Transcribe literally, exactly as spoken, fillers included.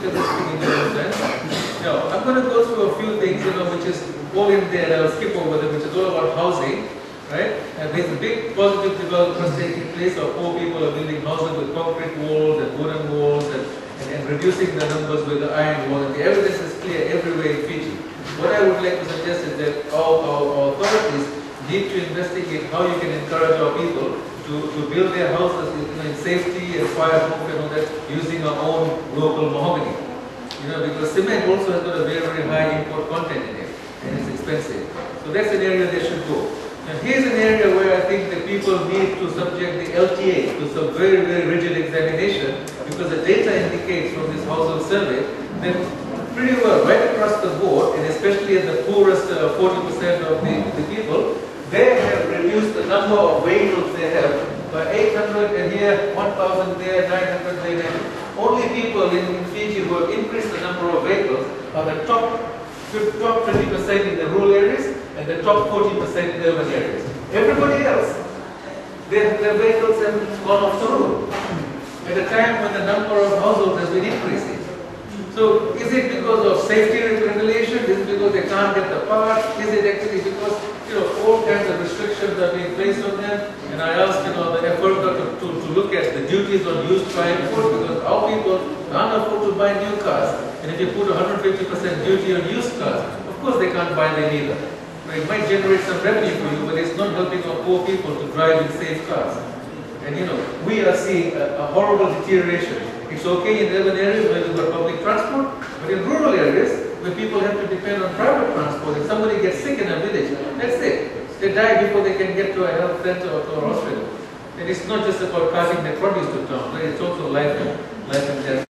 look at this thing in your own sense. Now, I'm going to go through a few things, you know, which is all in there, and I'll skip over them, which is all about housing, right? And there's a big positive development taking place of poor people are building houses with concrete walls and wooden walls and, and, and reducing the numbers with the iron wall, and the evidence is clear everywhere in Fiji. What I would like to suggest is that our, our, our authorities need to investigate how you can encourage our people to, to build their houses in, you know, in safety and fireproof and all that using our own local mahogany. You know, because cement also has got a very, very high import content in it and it's expensive. So that's an area they should go. And here's an area where I think that people need to subject the L T A to some very, very rigid examination, because the data indicates from this household survey that pretty well right across the board, and especially in the poorest uh, forty percent of the, the people, they have reduced the number of vehicles they have by eight hundred and here, one thousand there, nine hundred there. Only people in, in Fiji who have increased the number of vehicles are the top top twenty percent in the rural areas and the top forty percent in the urban areas. Everybody else, their, their vehicles have gone off the road at a time when the number of households has been increasing. So is it because of safety regulation? Is it because they can't get the parts? Is it actually because, you know, all kinds of restrictions are being placed on them? And I asked, you know, the effort to, to, to look at the duties on used car import, because our people can't afford to buy new cars. And if you put one hundred fifty percent duty on used cars, of course they can't buy them either. It might generate some revenue for you, but it's not helping our poor people to drive in safe cars. And you know, we are seeing a, a horrible deterioration. It's okay in urban areas where we've got public transport, but in rural areas where people have to depend on private transport, if somebody gets sick in a village, that's it. They die before they can get to a health center or to a hospital. And it's not just about carting their produce to town, right? It's also life and, life and death.